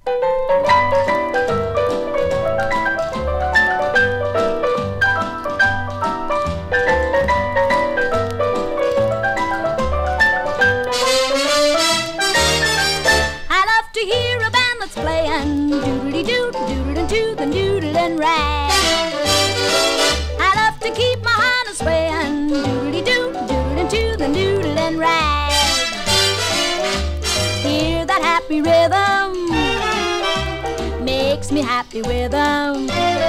Rhythm makes me happy with them.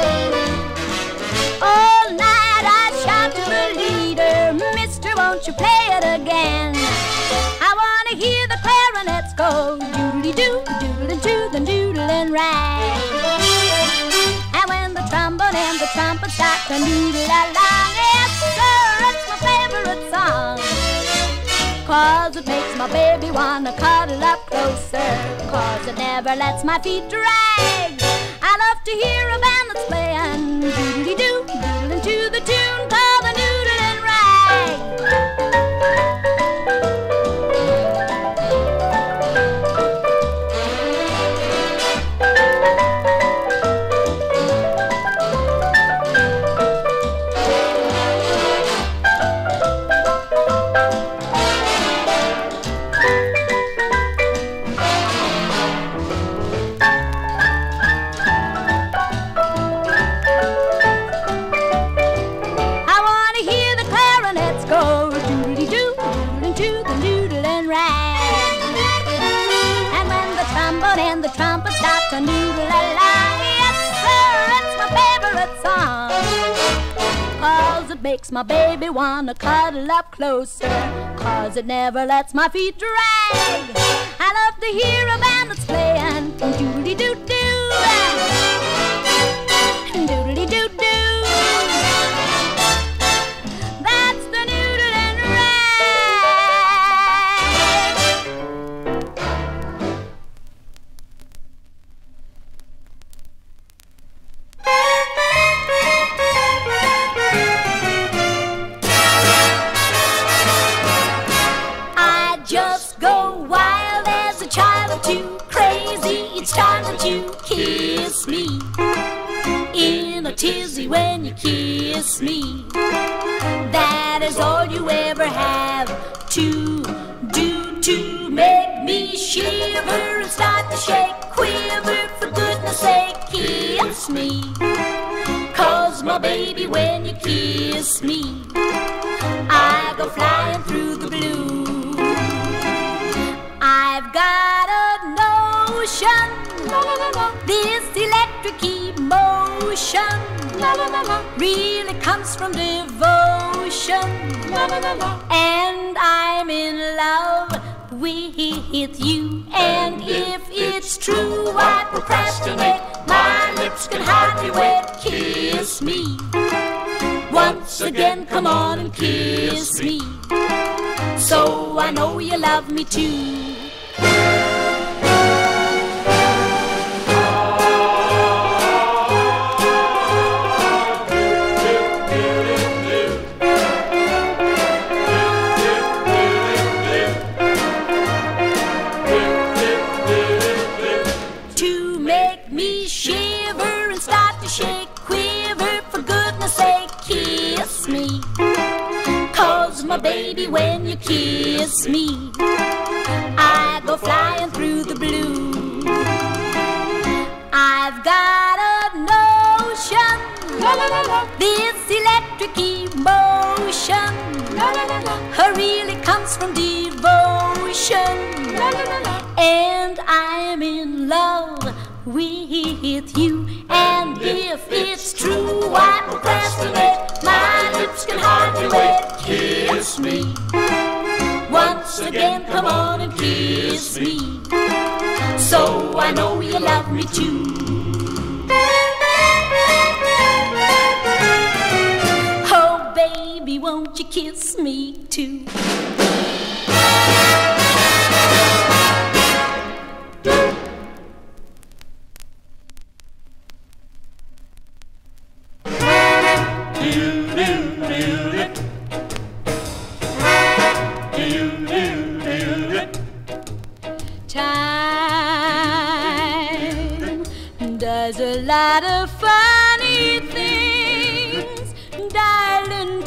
All night I shout to the leader, Mister, won't you play it again? I want to hear the clarinets go doodly-doo, doodle-doo, the doodle-and rag. And when the trombone and the trumpet start to doodle-la-la, yes sir, it's my favorite song. 'Cause it makes my baby wanna cuddle up closer, 'cause it never lets my feet drag. I love to hear a band that's playing doodly-doo, doodling to the tune called the Noodle and Rag. Makes my baby wanna cuddle up closer, 'cause it never lets my feet drag. I love to hear a band that's playing doodly-doo-doo, doodly-doo-doo. That's the Noodle and too crazy each time that you kiss me, in a tizzy when you kiss me. That is all you ever have to do to make me shiver and start to shake, quiver. For goodness sake, kiss me, 'cause my baby, when you kiss me, I go flying through the blue. I've got a notion, this electric emotion really comes from devotion, and I'm in love with you. And if it's true I procrastinate, my lips can hardly wait. Kiss me once again, come on and kiss me, so I know you love me too. To make me shiver and start to shake, quiver. For goodness sake, kiss me, 'cause my baby, when you kiss me, I go flying through the blue. I've got a notion, this electric emotion really comes from devotion, and I'm in love with you. And if it's true I procrastinate, my lips can hardly wait. Kiss me once again, come on and kiss me, so I know you love me too. Oh baby, won't you kiss me too? Time does a lot of funny things, darling.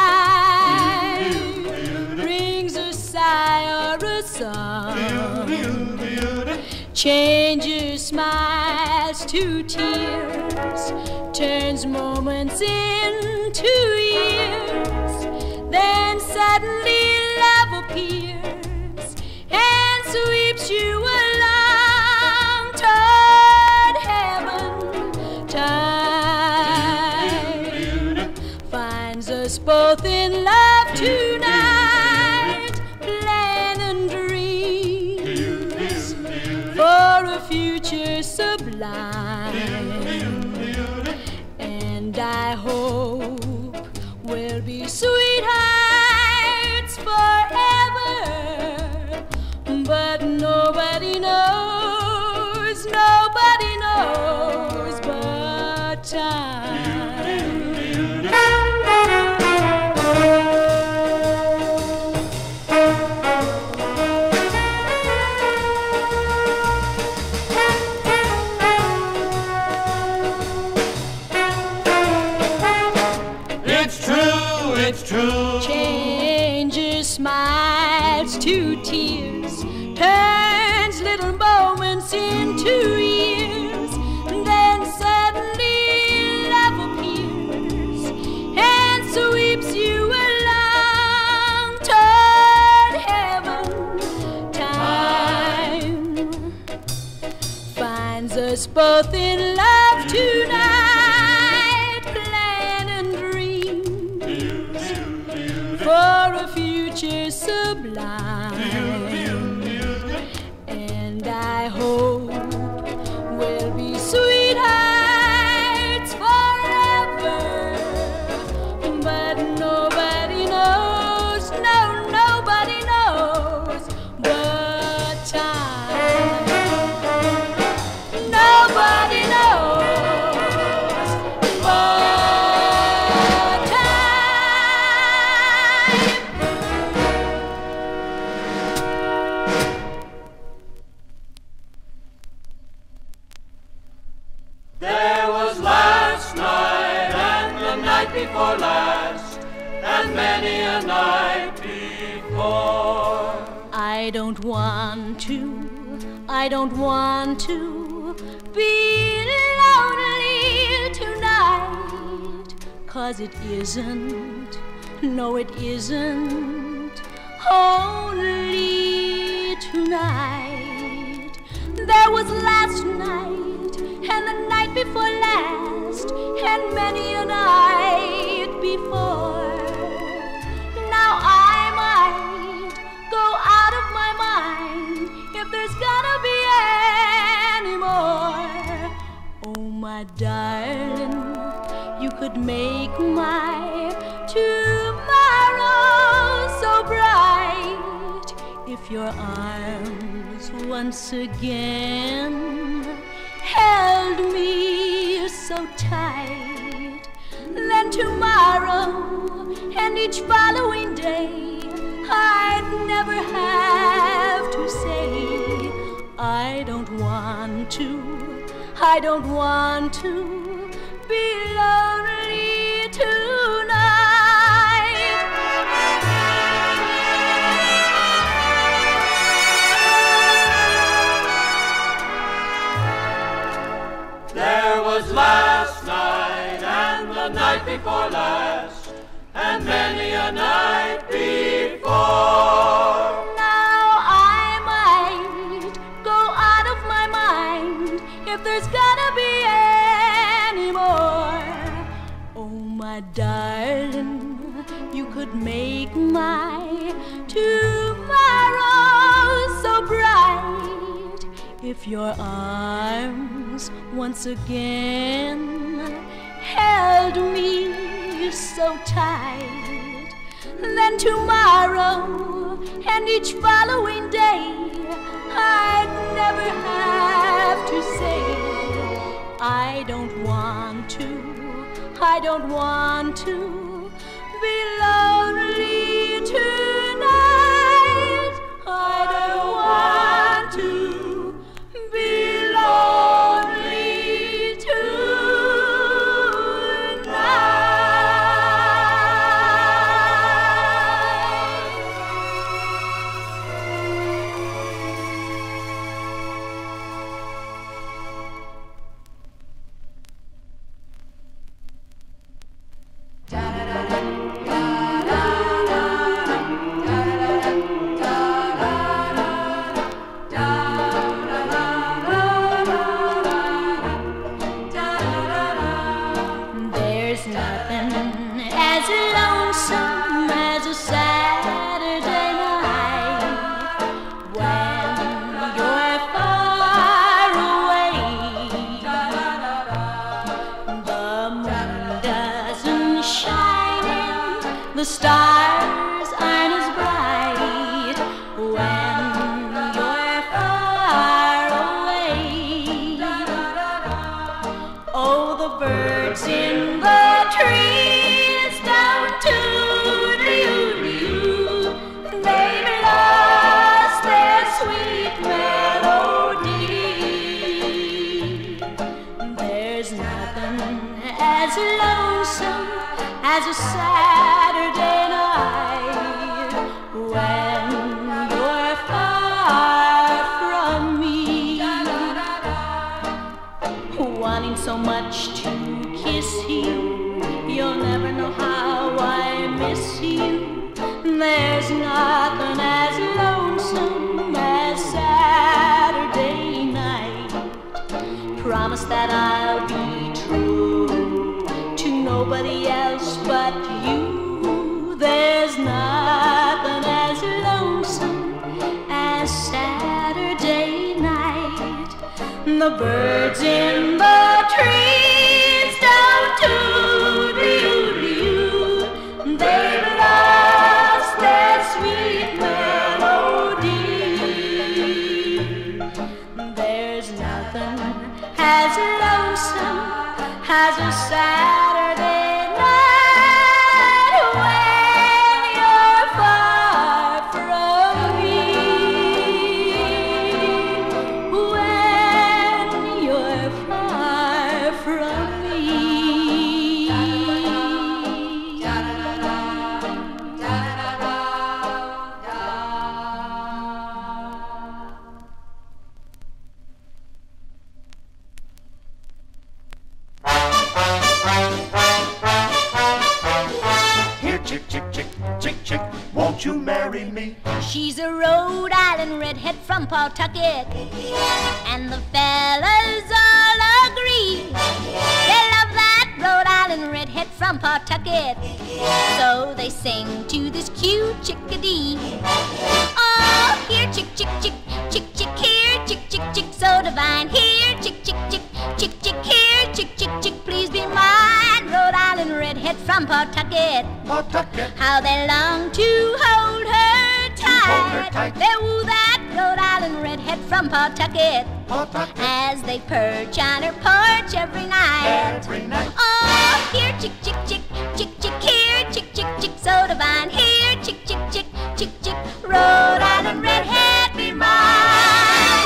Time brings a sigh or a song, changes smiles to tears, turns moments into years. Then suddenly love appears and sweeps you along toward heaven. Time finds us both in love tonight, planning dreams for a future sublime. And I hope we'll be sweethearts forever, but nobody knows but time. It's true. Changes smiles to tears, turns little moments into years. Then suddenly love appears and sweeps you along toward heaven. Time finds us both in love tonight, planning dreams for a future sublime. And I hope we'll be sweethearts forever, but nobody knows but time. Nobody knows but time. There was last night and the night before last and many a night before. I don't want to be lonely tonight, 'cause it isn't, no it isn't only tonight. There was last night and the night before last and many a night before. Now I might go out of my mind if there's gonna be any more. Oh my darling, you could make my tomorrow so bright if your arms once again held me so tight. Then tomorrow and each following day I'd never have to say I don't want to be lonely tonight. There was last night and the night before last and many a night before. Now I might go out of my mind if there's gonna be any more. Oh my darling, you could make my tomorrow so bright if your arms once again held me so tight. Then tomorrow and each following day I'd never have to say I don't want to be lonely tonight. I don't want to be lonely stars aren't as bright when you're far away. Oh, the birds in the trees don't toot-a-yoo-doo. They've lost their sweet melody. There's nothing as lonesome as a Saturday night when you're far from me. Wanting so much to kiss you, you'll never know how I miss you. There's nothing as lonesome as Saturday night. Promise that I'll be true to nobody else but you. There's nothing as lonesome as Saturday night. The birds in the trees don't toot-a-yoo-doo. They've lost their sweet melody. There's nothing as lonesome as a Saturday night when you're far from me. When you're far from me. Here, chick, chick, chick, chick, chick, won't you marry me? She's a Rhode Island redhead from Pawtucket, and the fellas all agree they love that Rhode Island redhead from Pawtucket, so they sing to this cute chickadee. Oh, here, chick, chick, chick, chick, chick, here, chick, chick, chick, so divine. Here, chick, chick, chick, chick, chick, here, chick, chick, chick, please be mine. Rhode Island redhead from Pawtucket, Pawtucket, how they long to hold her tight. tight. They woo that Rhode Island redhead from Pawtucket, Pawtucket, as they perch on her porch every night. every night. Oh, here, chick, chick, chick, chick, chick, here, chick, chick, chick, so divine. Here, chick, chick, chick, chick, chick, Rhode Island redhead, be mine.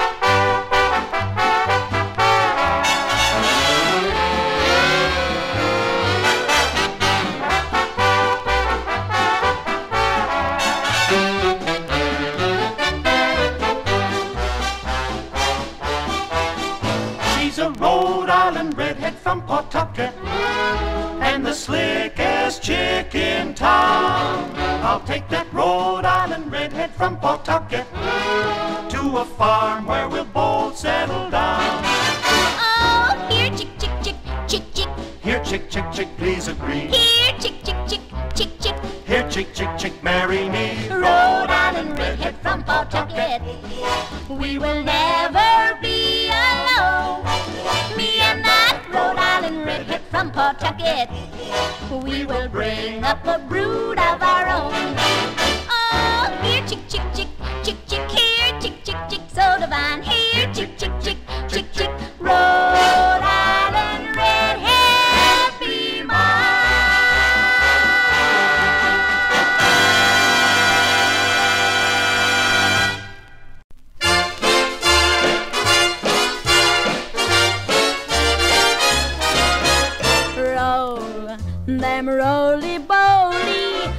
She's a Rhode Island redhead from Pawtucket, and the slickest chick in town. I'll take that Rhode Island redhead from Pawtucket to a farm where we'll both settle down. Oh, here, chick, chick, chick, chick, chick, Here, chick, chick, chick, please agree. here, chick, chick, chick, chick, chick, Here, chick, chick, chick, marry me. Rhode Island redhead from Pawtucket. We will never be alone, me and that Rhode Island redhead from Pawtucket. We will bring up a brood of our own. Oh, here, chick, chick, chick, chick, chick, here, chick, chick, chick, so divine. Here, chick, chick, chick, chick, chick, Rhode Island redhead, be mine. Roll them roly-boly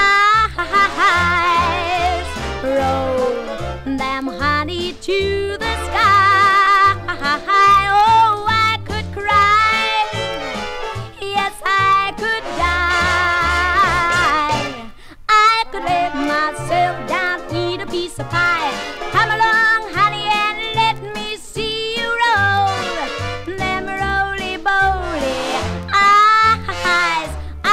eyes, roll them honey to the sky. Oh, I could cry, yes, I could die. I could lay myself down, eat a piece of pie. Come along, honey, and let me see you roll them roly-boly eyes,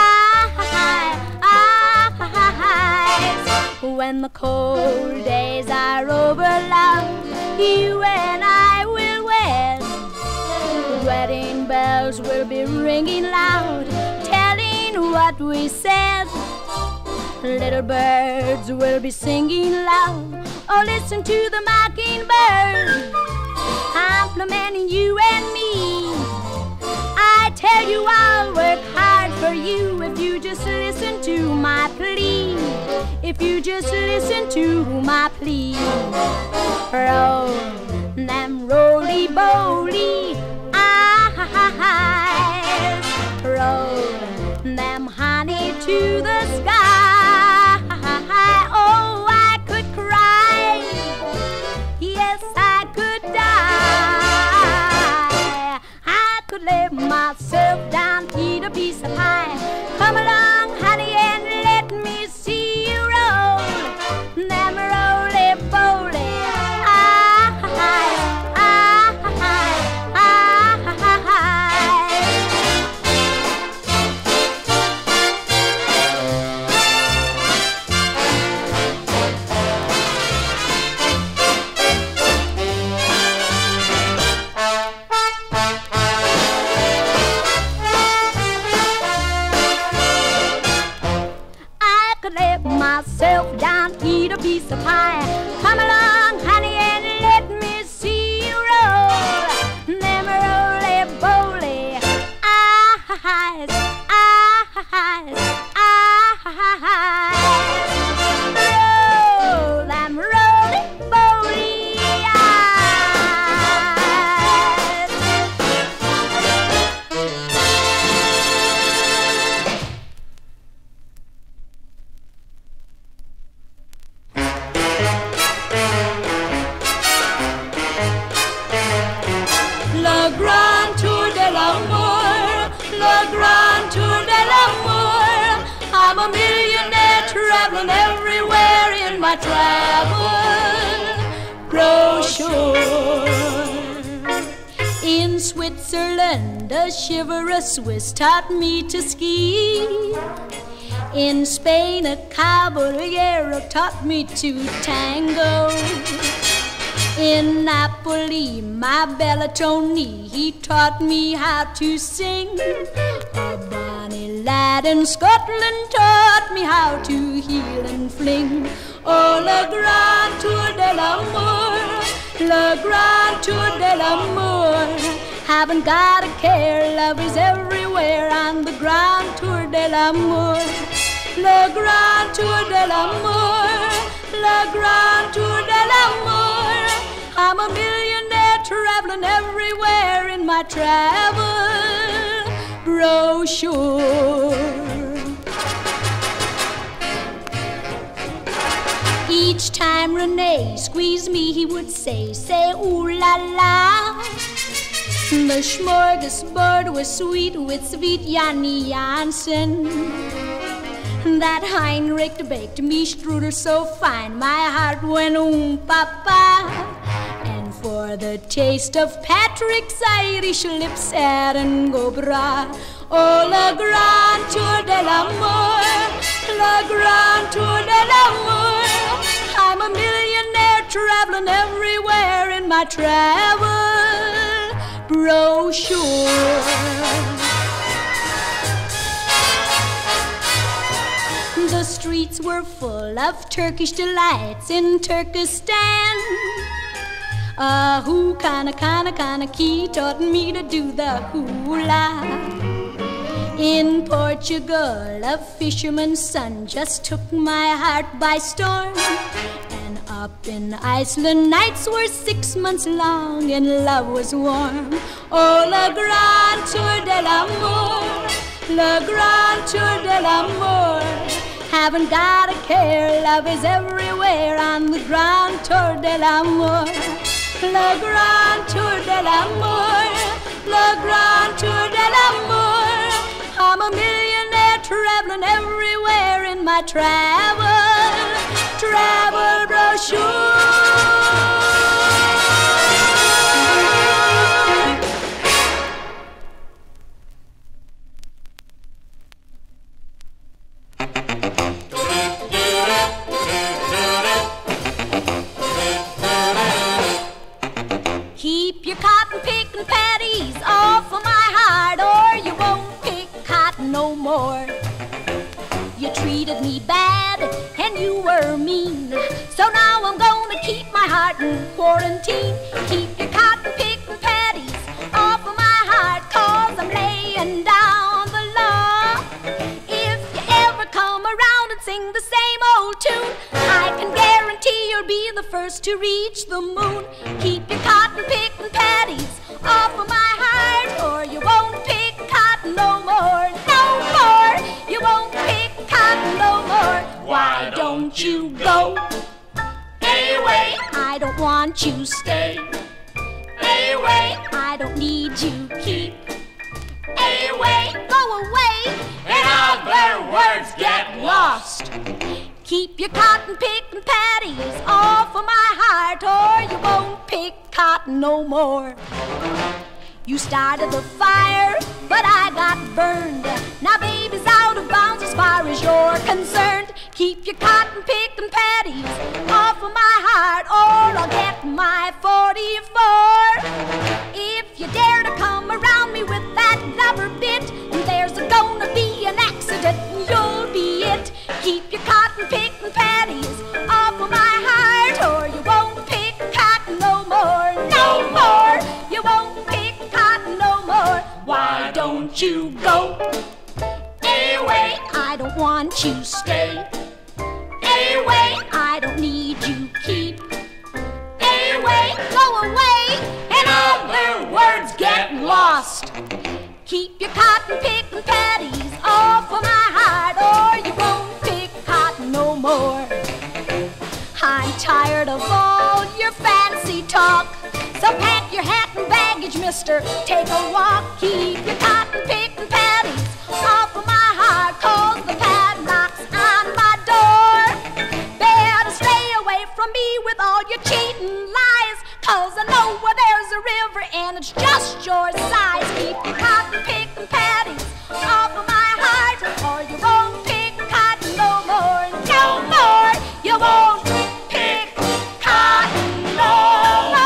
eyes. When the cold days are over, love, you and I will wed. Wedding bells will be ringing loud, telling what we said. Little birds will be singing loud. Oh, listen to the mockingbird, complimenting you and me. I tell you I'll work hard for you if you just listen to my plea. If you just listen to my plea. Roll them roly-boly eyes, roll them honey to the sky. Oh, I could cry, yes, I could die. I could lay myself down, eat a piece of pie. Come along, honey, and let me see you roll them roly-boly myself down, eat a piece of pie. Come along, honey, and let me see you roll them roly-boly eyes, eyes, eyes. Roll them roly-boly eyes. Le Grand Tour de l'Amour, le Grand Tour de l'Amour. I'm a millionaire traveling everywhere in my travel brochure. In Switzerland, a chivalrous Swiss taught me to ski. In Spain, a caballero taught me to tango. In Napoli, my Bellatoni, he taught me how to sing. A bonny lad in Scotland taught me how to heel and fling. Oh, le Grand Tour de l'Amour, le Grand Tour de l'Amour. Haven't got a care, love is everywhere on the Grand Tour de l'Amour. Le Grand Tour de l'Amour, le Grand Tour de l'Amour. I'm a millionaire traveling everywhere in my travel brochure. Each time Renee squeezed me, he would say, ooh la la. The smorgasbord was sweet with sweet Janny Jansen. That Heinrich baked me strudel so fine, my heart went papa. And for the taste of Patrick's Irish lips, Aaron go bra. Oh, le Grand Tour de l'Amour, le Grand Tour de l'Amour. I'm a millionaire traveling everywhere in my travel brochure. The streets were full of Turkish delights in Turkestan. Who kana key taught me to do the hula. In Portugal, a fisherman's son just took my heart by storm. And up in Iceland, nights were 6 months long and love was warm. Oh, le Grand Tour de l'Amour, le Grand Tour de l'Amour. Haven't got a care, love is everywhere on the Grand Tour de l'Amour. Le Grand Tour de l'Amour, le Grand Tour de l'Amour. I'm a millionaire traveling everywhere in my travel brochure. Keep your cotton picking patties off of my heart, or you won't pick cotton no more. You treated me bad you were mean. So now I'm gonna keep my heart in quarantine. Keep your cotton picking patties off of my heart, 'cause I'm laying down the law. If you ever come around and sing the same old tune, I can guarantee you'll be the first to reach the moon. Keep your cotton picking patties off of my heart, or you won't pick cotton no more. No more, you won't pick cotton no more. Why don't you go away? I don't want you stay away. I don't need you keep away. Go away. In other words, get lost. Keep your cotton picking patties off of my heart, or you won't pick cotton no more. You started the fire, but I got burned. Now baby's out of bounds as far as you're concerned. Keep your cotton picking patties off of my heart, or I'll get my 44. If you dare to come around me with that rubber bit, there's gonna be an accident and you'll be it. Keep your cotton picking patties off of my heart, or you won't pick cotton no more. No more, you won't pick cotton no more. Why don't you go away? I don't want you stay away. I don't need you keep away. Go away. In other words, get lost. Keep your cotton picking patties off of my heart, or you won't pick cotton no more. I'm tired of all your fancy talk, so pack your hat and baggage, mister, take a walk. Keep your cotton picking patties off of my heart, 'cause the padlock's on my door. Better stay away from me with all your cheating lies, 'cause I know where there's a river and it's just your size. Keep your cotton picking patties off of my heart, or you won't pick cotton no more. No more, you won't pick cotton no more.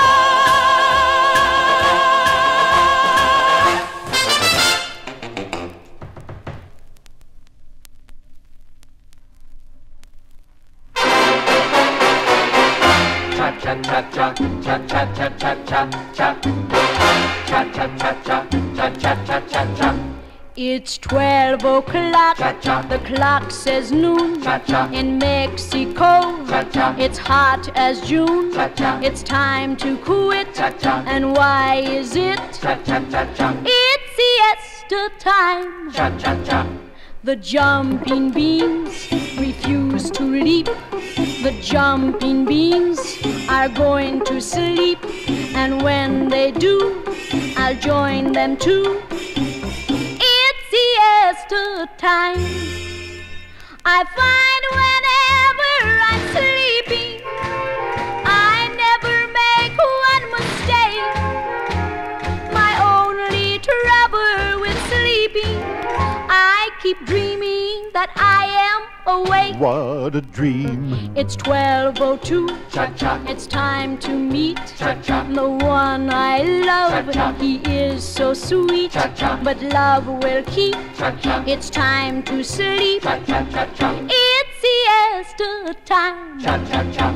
Cha cha cha cha cha cha cha cha cha cha cha cha cha cha cha cha cha cha. It's 12 o'clock, Cha-cha. the clock says noon. Cha-cha. In Mexico, Cha-cha. it's hot as June. Cha-cha. It's time to quit, Cha-cha. and why is it? Cha cha cha cha It's siesta time. cha cha cha. The jumping beans refuse to leap. The jumping beans are going to sleep, and when they do, I'll join them too. It's siesta time. I find whenever I'm sleeping, I never make one mistake. My only trouble with sleeping, I keep dreaming that I am awake. What a dream. It's 12:02. Cha-cha. It's time to meet Cha-cha. the one I love. Cha-cha. He is so sweet, Cha-cha. but love will keep. Cha-cha. It's time to sleep. Cha cha cha cha It's siesta time. cha cha cha.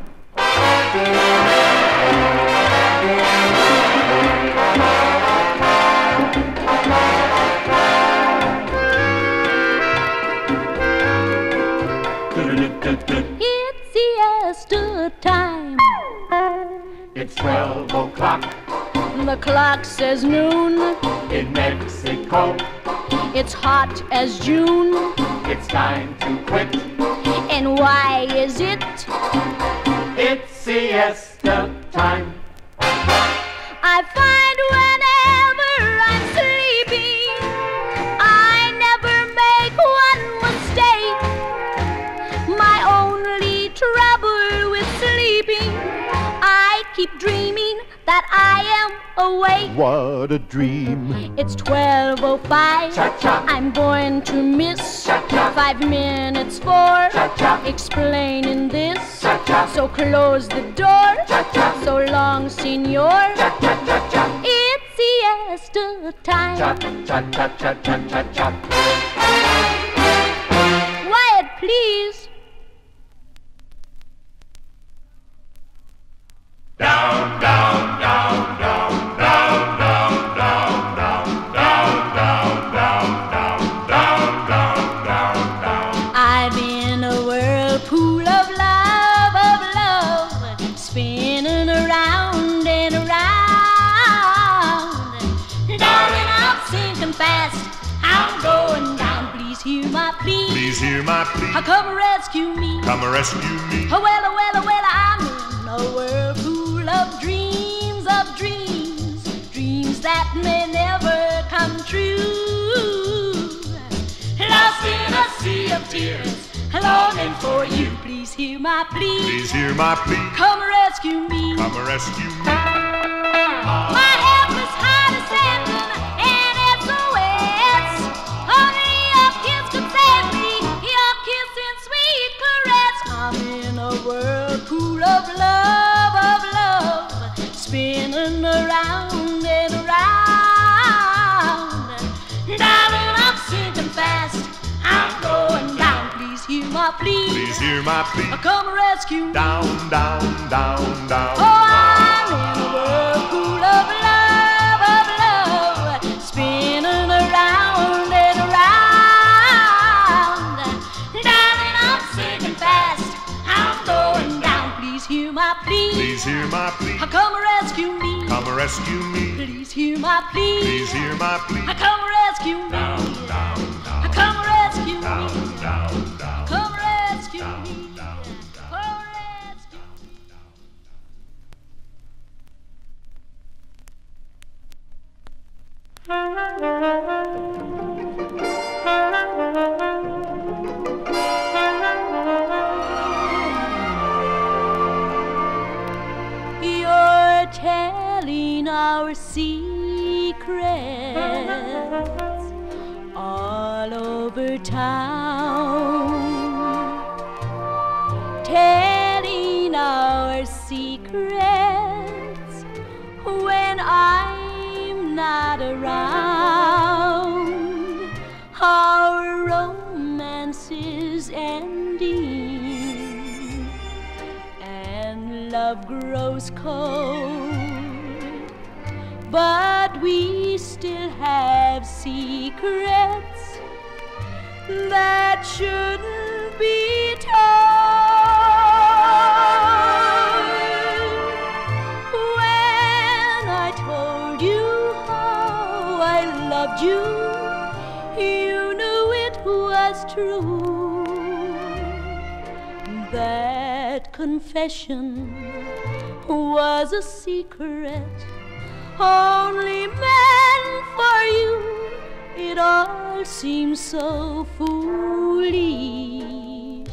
It's siesta time. It's 12 o'clock The clock says noon. in Mexico. It's hot as June. It's time to quit. And why is it? It's siesta time. I find whenever I'm sleeping, I never make one mistake. My only trouble with sleeping, I keep dreaming that I am awake. What a dream. It's 12:05. Cha-cha. I'm going to miss Cha-cha. 5 minutes for Cha-cha. explaining this. Cha-cha. So close the door. Cha-cha. So long, senor. Cha cha cha cha. It's siesta time. Cha cha cha cha cha cha cha. Wyatt, please. hear my plea. Please hear my plea. Come rescue me. Come rescue me. Well, I'm in a world full of dreams, dreams that may never come true. Lost in a sea of tears, longing for you. Please hear my plea. Please hear my plea. Come rescue me. Come rescue me. My helpless heart is sending an SOS. Only your kiss could save me. Your kiss and sweet caress. I'm in a whirlpool of love, spinning around and around. Darling, I'm sinking fast. I'm going down. Please hear my plea. Please hear my plea. Come rescue me. Down, down, down, down. Oh, I'm in a whirlpool of love, spinning around and around. Darling, I'm sinking fast. I'm going down. Please hear my plea. Please hear my plea. Come rescue me. Come rescue me. Please hear my plea. Please hear my plea. Come rescue me. Down, down, down. Come rescue me. Down, down, down. Come rescue Down, me. down, down. Come rescue me. You're telling our secrets all over town, telling our secrets when I'm not around. Our romance is ending and love grows cold, but we still have secrets that shouldn't be told. When I told you how I loved you, you knew it was true. That confession was a secret only meant for you. It all seems so foolish.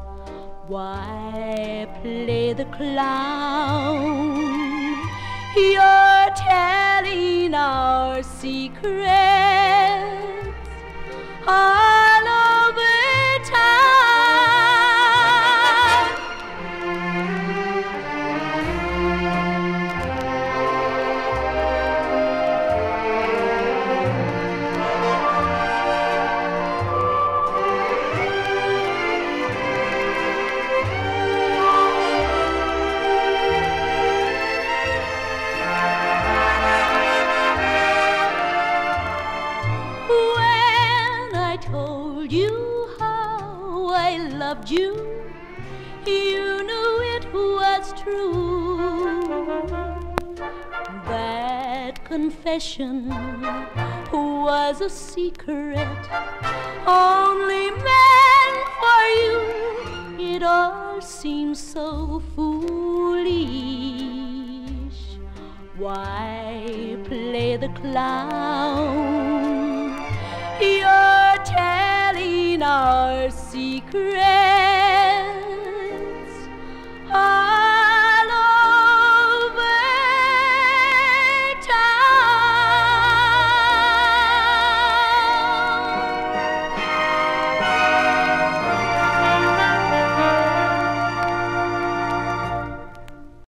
Why play the clown? You're telling our secrets all over town. Loved you, you knew it was true. That confession was a secret only meant for you. It all seems so foolish. Why play the clown? You're telling our secret